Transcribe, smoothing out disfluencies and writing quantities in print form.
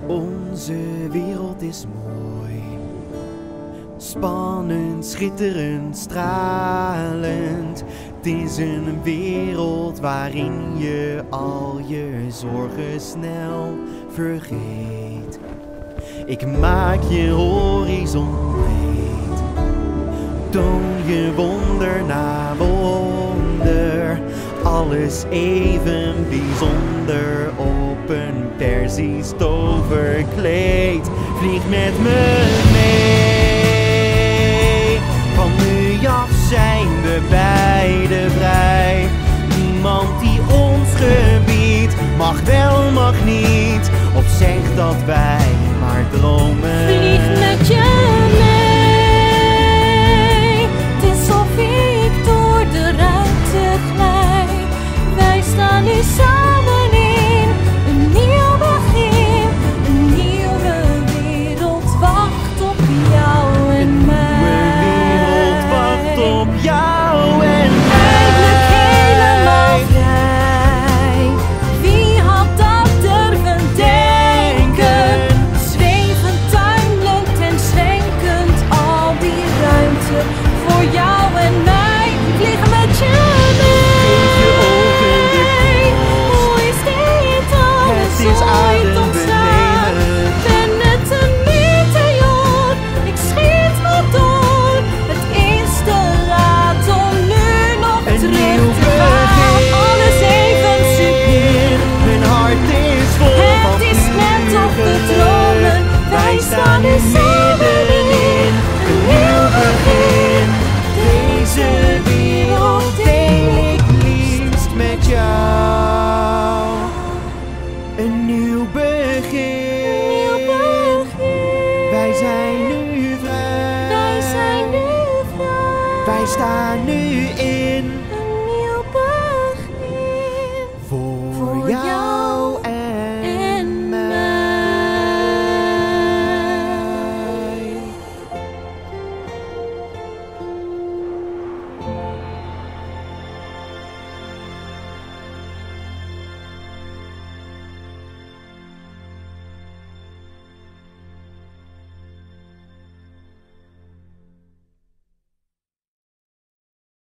Onze wereld is mooi, spannend, schitterend, stralend. Het is een wereld waarin je al je zorgen snel vergeet. Ik maak je horizon breed, toon je wonder na wonder. Alles even bijzonder op een Perzisch toverkleed. Vlieg met me mee, van nu af zijn we beide vrij. Niemand die ons gebiedt, mag wel, mag niet, of zegt dat wij